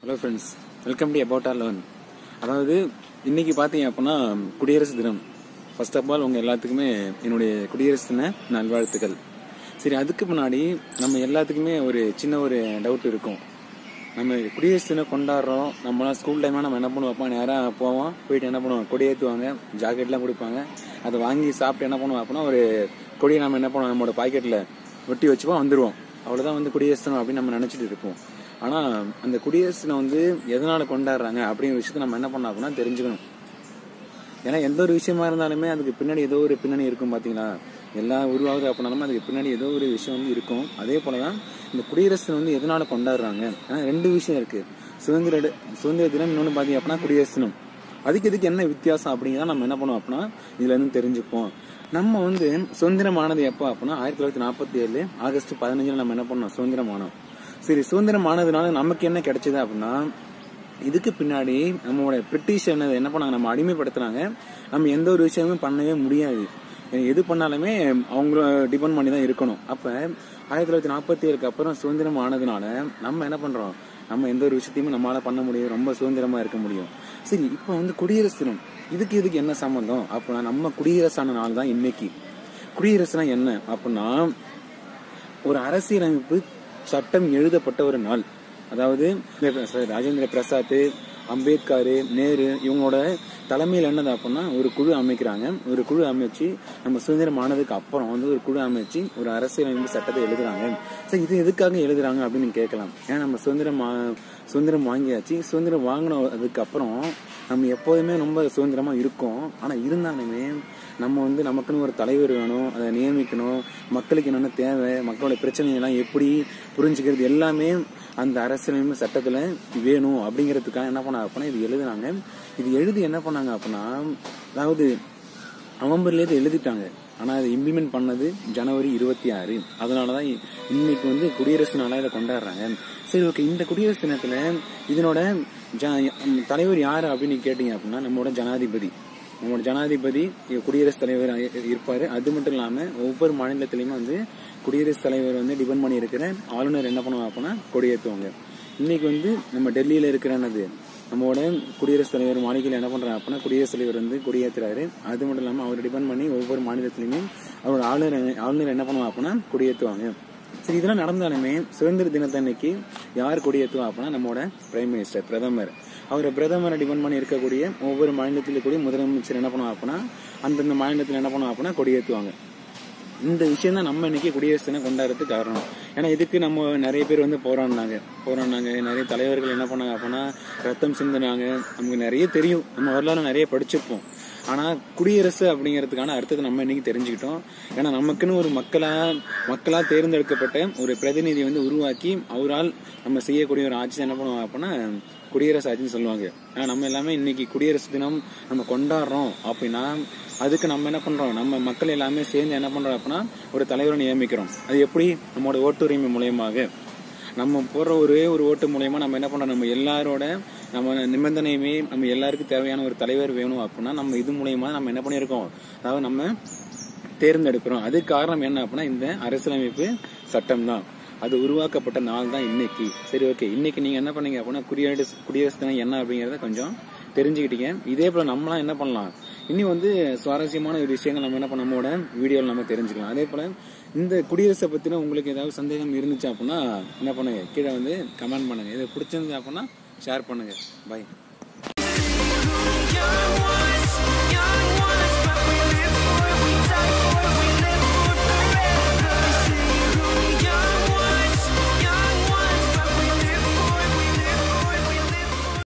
Hello friends, welcome to about our learn. அதாவது இன்னைக்கு பார்த்தீங்க அப்படின்னா குடியரசு தினம். ஃபர்ஸ்ட் ஆஃப் ஆல் உங்கள் எல்லாத்துக்குமே என்னுடைய குடியரசு தின நல்வாழ்த்துக்கள். சரி, அதுக்கு முன்னாடி நம்ம எல்லாத்துக்குமே ஒரு சின்ன ஒரு டவுட் இருக்கும். நம்ம குடியரசு தினம் கொண்டாடுறோம், நம்மளாம் ஸ்கூல் டைமாக நம்ம என்ன பண்ணுவோம், நேராக போவோம், போயிட்டு என்ன பண்ணுவோம், கொடி ஏற்றுவாங்க, ஜாக்கெட்லாம் கொடுப்பாங்க. அதை வாங்கி சாப்பிட்டு என்ன பண்ணுவோம் அப்படின்னா ஒரு கொடியை நம்ம என்ன பண்ணுவோம், நம்மளோட பாக்கெட்டில் ஒட்டி வச்சுப்போம், வந்துடுவோம். அவ்வளோதான் குடியரசு தினம் அப்படின்னு நம்ம நினச்சிட்டு இருப்போம். ஆனால் அந்த குடியரசு தினம் எதனால கொண்டாடுறாங்க அப்படிங்கிற விஷயத்த நம்ம என்ன பண்ணோம் அப்படின்னா தெரிஞ்சுக்கணும். ஏன்னா எந்த ஒரு விஷயமா இருந்தாலுமே அதுக்கு பின்னாடி ஏதோ ஒரு பின்னணி இருக்கும். பார்த்தீங்களா, எல்லாம் உருவாகுது அப்படின்னாலுமே அதுக்கு பின்னாடி ஏதோ ஒரு விஷயம் இருக்கும். அதே போல தான் இந்த குடியரசு தினம் எதனால கொண்டாடுறாங்க. ஏன்னா ரெண்டு விஷயம் இருக்கு, சுதந்திர தினம், இன்னொன்று பார்த்தீங்க அப்படின்னா குடியரசு தினம். இதுக்கு என்ன வித்தியாசம் அப்படிங்கிறத நம்ம என்ன பண்ணுவோம் அப்படின்னா இதுல இருந்து தெரிஞ்சுப்போம். நம்ம சுதந்திரமானது எப்போ அப்படின்னா 1947 ஆகஸ்ட் 15 நம்ம என்ன பண்ணோம், சுதந்திரமானோம். சரி, சுதந்திரமானதுனால நமக்கு என்ன கிடைச்சது அப்படின்னா, இதுக்கு பின்னாடி நம்மளோட பிரிட்டிஷ் என்ன பண்ணாங்க, நம்ம அடிமைப்படுத்துறாங்க. நம்ம எந்த ஒரு விஷயமும் பண்ணவே முடியாது. எது பண்ணாலுமே அவங்கள டிபெண்ட் பண்ணி தான் இருக்கணும். அப்ப 1947 அப்புறம் சுதந்திரம் ஆனதுனால நம்ம என்ன பண்றோம், நம்ம எந்த ஒரு விஷயத்தையுமே நம்மளால பண்ண முடியும், ரொம்ப சுதந்திரமா இருக்க முடியும். சரி, இப்போ குடியரசு தினம், இதுக்கு என்ன சம்பந்தம் அப்படின்னா, நம்ம குடியரசான நாள் தான் இன்னைக்கு. குடியரசுனா என்ன அப்படின்னா, ஒரு அரசியலமைப்பு சட்டம் எழுதப்பட்ட ஒரு நாள். அதாவது ராஜேந்திர பிரசாத், அம்பேத்கர், நேரு இவங்களோட தலைமையில் என்னது அப்படின்னா ஒரு குழு அமைக்கிறாங்க. ஒரு குழு அமைச்சு நம்ம சுதந்திரம் ஆனதுக்கு அப்புறம் ஒரு குழு அமைச்சு ஒரு அரசியலமைப்பு சட்டத்தை எழுதுறாங்க. சரி, இது எதுக்காக எழுதுறாங்க அப்படின்னு கேட்கலாம். ஏன்னா நம்ம சுதந்திரம் வாங்கியாச்சு. சுதந்திரம் வாங்கினதுக்கு அப்புறம் நம்ம எப்போதுமே ரொம்ப சுதந்திரமா இருக்கோம். ஆனா இருந்தாலுமே நம்ம நமக்குன்னு ஒரு தலைவர் வேணும், அதை நியமிக்கணும், மக்களுக்கு என்னென்ன தேவை, மக்களோட பிரச்சனைகள்லாம் எப்படி புரிஞ்சுக்கிறது எல்லாமே அந்த அரசியலமைப்பு சட்டத்துல வேணும். அப்படிங்கிறதுக்காக என்ன பண்ணாங்க அப்படின்னா இது எழுதுனாங்க. இது எழுதி என்ன பண்ணாங்க அப்படின்னா, அதாவது நவம்பர்லேயே எழுதிட்டாங்க. ஆனா அதை இம்ப்ளிமெண்ட் பண்ணது ஜனவரி 26. அதனாலதான் இன்னைக்கு குடியரசு நாளா இதை கொண்டாடுறாங்க. சரி, ஓகே, இந்த குடியரசு தினத்துல இதனோட தலைவர் யாரு அப்படின்னு கேட்டீங்க அப்படின்னா நம்மளோட ஜனாதிபதி குடியரசுத் தலைவர் இருப்பாரு. அது மட்டும் இல்லாம ஒவ்வொரு மாநிலத்திலயுமே குடியரசுத் தலைவர் டிபெண்ட் பண்ணி இருக்கிற ஆளுநர் என்ன பண்ணுவாங்க அப்படின்னா கொடியேற்றுவாங்க. இன்னைக்கு நம்ம டெல்லியில இருக்கிறது நம்மளோட குடியரசுத் தலைவர் மாளிகையில் என்ன பண்றாங்க அப்படின்னா குடியரசுத் தலைவர் கொடியேற்றுறாரு. அது மட்டும் இல்லாம அவர் டிபெண்ட் பண்ணி ஒவ்வொரு மாநிலத்திலுமே அவரோட ஆளுநர் என்ன பண்ணுவாங்க அப்படின்னா கொடியேற்றுவாங்க. சரி, இதெல்லாம் நடந்தாலுமே சுதந்திர தினத்தன்னைக்கு யார் கொடியேற்றுவா அப்படின்னா நம்மளோட பிரைம் மினிஸ்டர், பிரதமரை டிபெண்ட் பண்ணி இருக்கக்கூடிய ஒவ்வொரு மாநிலத்திலும் கூடிய முதலமைச்சர் என்ன பண்ணுவாங்க அப்படின்னா அந்தந்த மாநிலத்தில் என்ன பண்ணுவாங்க அப்படின்னா கொடியேற்றுவாங்க. இந்த விஷயம் தான் நம்ம இன்னைக்கு குடியரசு தினம் கொண்டாடுறதுக்கு காரணம். ஏன்னா இதுக்கு நம்ம நிறைய பேர் போராடினாங்க. நிறைய தலைவர்கள் என்ன பண்ணாங்க அப்படின்னா ரத்தம் சிந்தினாங்க. நமக்கு நிறைய தெரியும், நம்ம வரலாறு நிறைய படிச்சிருப்போம். ஆனா குடியரசு அப்படிங்கிறதுக்கான அர்த்தத்தை நம்ம இன்னைக்கு தெரிஞ்சுக்கிட்டோம். ஏன்னா நமக்குன்னு ஒரு மக்களா தேர்ந்தெடுக்கப்பட்ட ஒரு பிரதிநிதி உருவாக்கி அவரால் நம்ம செய்யக்கூடிய ஒரு ஆட்சி என்ன பண்ணுவாங்க அப்படின்னா குடியரசு ஆட்சின்னு சொல்லுவாங்க. ஆனா நம்ம எல்லாமே இன்னைக்கு குடியரசு தினம் நம்ம கொண்டாடுறோம் அப்படின்னா அதுக்கு நம்ம என்ன பண்றோம், நம்ம மக்கள் எல்லாமே சேர்ந்து என்ன பண்றோம் அப்படின்னா ஒரு தலைவரை நியமிக்கிறோம். அது எப்படி, நம்மளோட ஓட்டுரிமை மூலயமாக நம்ம போடுற ஒரே ஒரு ஓட்டு மூலயமா நம்ம என்ன பண்றோம், நம்ம எல்லாரோட நம்ம நிபந்தனையுமே நம்ம எல்லாருக்கும் தேவையான ஒரு தலைவர் வேணும் அப்படின்னா நம்ம இது மூலயமா நம்ம என்ன பண்ணியிருக்கோம், அதாவது நம்ம தேர்ந்தெடுக்கிறோம். அதுக்கு காரணம் என்ன அப்படின்னா இந்த அரசியலமைப்பு சட்டம் தான். அது உருவாக்கப்பட்ட நாள் தான் இன்னைக்கு. சரி, ஓகே, இன்னைக்கு நீங்க என்ன பண்ணீங்க அப்படின்னா குடியரசு தினம் என்ன அப்படிங்கறத கொஞ்சம் தெரிஞ்சுக்கிட்டீங்க. இதே போல நம்மளாம் என்ன பண்ணலாம், இனி சுவாரஸ்யமான ஒரு விஷயங்கள் நம்ம என்ன பண்ண நம்மளோட வீடியோவில் நம்ம தெரிஞ்சுக்கலாம். அதே போல இந்த குடியரசை பத்தின உங்களுக்கு ஏதாவது சந்தேகம் இருந்துச்சு அப்படின்னா என்ன பண்ணுங்க, கீழே கமெண்ட் பண்ணுங்க. இது பிடிச்சிருந்து அப்படின்னா ஷேர் பண்ணுங்க. பை.